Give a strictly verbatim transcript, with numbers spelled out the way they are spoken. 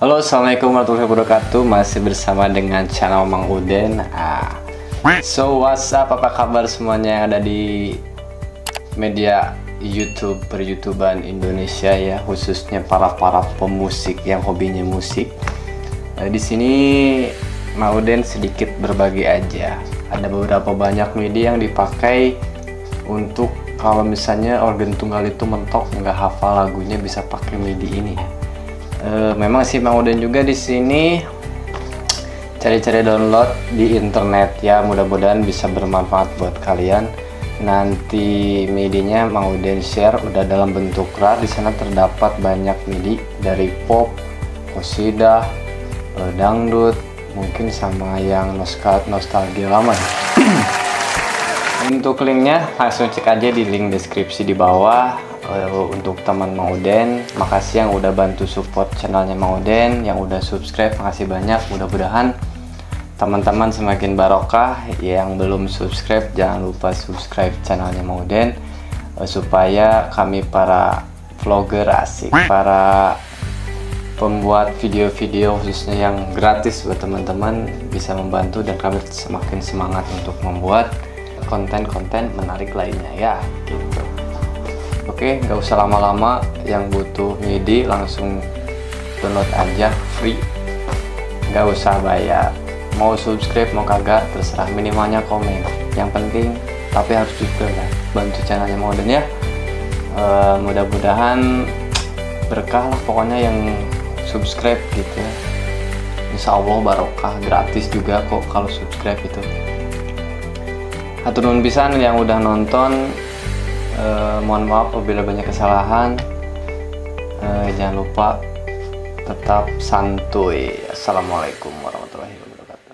Halo, assalamualaikum warahmatullahi wabarakatuh. Masih bersama dengan channel Mang Uden. ah. So what's up, apa kabar semuanya yang ada di media YouTube per-YouTubean Indonesia ya, khususnya para para pemusik yang hobinya musik. Nah, di sini Mang Uden sedikit berbagi aja. Ada beberapa banyak MIDI yang dipakai untuk kalau misalnya organ tunggal itu mentok nggak hafal lagunya, bisa pakai MIDI ini ya. E, memang sih Mang Uden juga di sini cari-cari download di internet ya, mudah-mudahan bisa bermanfaat buat kalian. Nanti MIDI-nya Mang Uden share udah dalam bentuk rar. Di sana terdapat banyak MIDI dari pop, qosidah, e, dangdut, mungkin sama yang nostal nostalgia lama ya. Untuk linknya langsung cek aja di link deskripsi di bawah. Uh, untuk teman Mang Uden, makasih yang udah bantu support channelnya Mang Uden, yang udah subscribe, makasih banyak. Mudah-mudahan teman-teman semakin barokah. Yang belum subscribe jangan lupa subscribe channelnya Mang Uden, uh, supaya kami para vlogger asik, para pembuat video-video khususnya yang gratis buat teman-teman bisa membantu, dan kami semakin semangat untuk membuat konten-konten menarik lainnya ya gitu. Oke, nggak usah lama-lama, yang butuh MIDI langsung download aja, free, nggak usah bayar. Mau subscribe mau kagak terserah, minimalnya komen, yang penting tapi harus juga lah bantu channelnya Mang Uden ya. E, mudah-mudahan berkah lah pokoknya yang subscribe gitu ya. Insya Allah barokah, gratis juga kok kalau subscribe itu. Hatur nuhun pisan yang udah nonton. Uh, mohon maaf apabila banyak kesalahan. Uh, jangan lupa tetap santuy. Assalamualaikum warahmatullahi wabarakatuh.